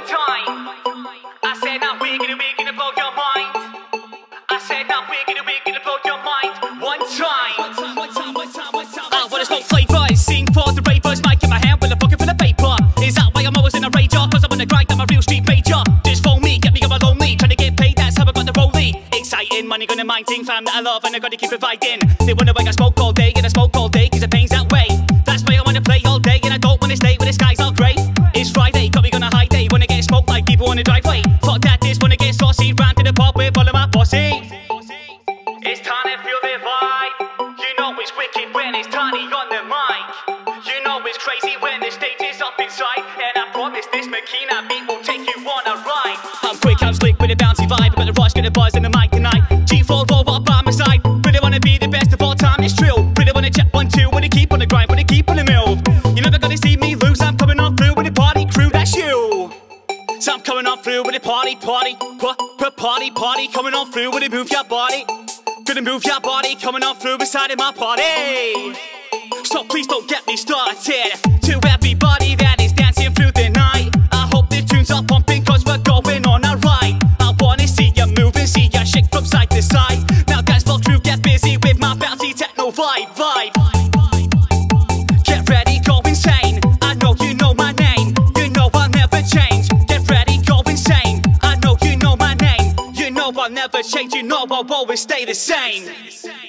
time. I said now we're gonna blow your mind. I said now we're gonna blow your mind. One time. I wanna smoke flavors, sing for the ravers, mic in my hand with a bucket full of paper. Is that why I'm always in a rage? Cause I'm on the grind, I'm a real street major. Just phone me, get me on my lonely, trying to get paid, that's how I got the rollie. Exciting, money gonna mind thing, fam that I love and I gotta keep providing. They wonder why I smoke all day, and I smoke all day cause it pains that way. That's why I wanna play all day and I don't wanna stay when the skies all grey. It's Friday, got me on a high day, wanna get smoked like people on the driveway. Fuck that, this wanna get saucy, round to the pub with all of my posse. It's time to feel the vibe. You know it's wicked when it's Tiny on the mic. You know it's crazy when the stage is up inside. And I promise this Makina beat will take you on a ride. I'm quick, I'm slick with a bouncy vibe. I got the rush, get the buzz in the mic tonight. G4 roll up by my side. Really wanna be the best of all time, it's true. Really wanna check 1, 2, wanna keep on the grind, wanna keep on the move. You're never gonna see me lose, I'm coming on through with the party crew, that's you. So I'm coming on through with the party, coming on through with the move your body. Gonna move your body, coming on through beside of my party. So please don't get me started. To everybody that is dancing through the night, I hope the tunes are pumping cause we're going on a ride. I wanna see you move and see you shake from side to side. Now dance floor crew, get busy with my bouncy techno vibe. Get ready, go insane. I know you know my name. You know I'll never change. Get ready, go insane. I know you know my name. You know I'll never change. You know I'll always stay the same.